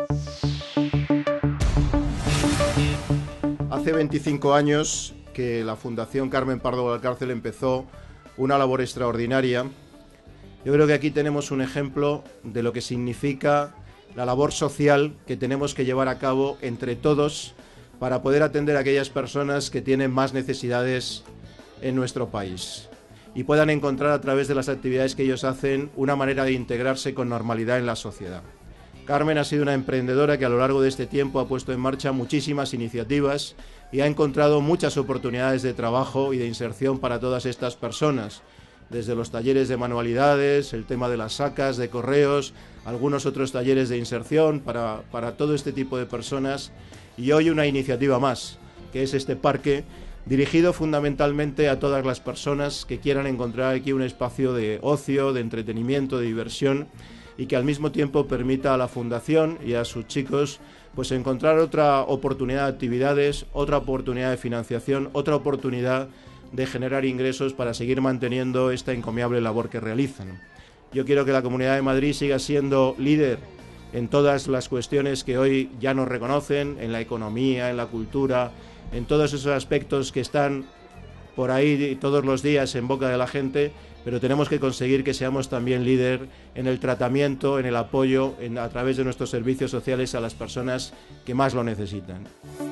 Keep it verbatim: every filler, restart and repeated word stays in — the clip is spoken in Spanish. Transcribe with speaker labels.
Speaker 1: Hace veinticinco años que la Fundación Carmen Pardo Valcárcel empezó una labor extraordinaria. Yo creo que aquí tenemos un ejemplo de lo que significa la labor social que tenemos que llevar a cabo entre todos para poder atender a aquellas personas que tienen más necesidades en nuestro país y puedan encontrar a través de las actividades que ellos hacen una manera de integrarse con normalidad en la sociedad. Carmen ha sido una emprendedora que a lo largo de este tiempo ha puesto en marcha muchísimas iniciativas y ha encontrado muchas oportunidades de trabajo y de inserción para todas estas personas, desde los talleres de manualidades, el tema de las sacas, de correos, algunos otros talleres de inserción para, para todo este tipo de personas, y hoy una iniciativa más, que es este parque, dirigido fundamentalmente a todas las personas que quieran encontrar aquí un espacio de ocio, de entretenimiento, de diversión, y que al mismo tiempo permita a la Fundación y a sus chicos pues encontrar otra oportunidad de actividades, otra oportunidad de financiación, otra oportunidad de generar ingresos para seguir manteniendo esta encomiable labor que realizan. Yo quiero que la Comunidad de Madrid siga siendo líder en todas las cuestiones que hoy ya nos reconocen, en la economía, en la cultura, en todos esos aspectos que están por ahí todos los días en boca de la gente, pero tenemos que conseguir que seamos también líder en el tratamiento, en el apoyo, en, a través de nuestros servicios sociales a las personas que más lo necesitan.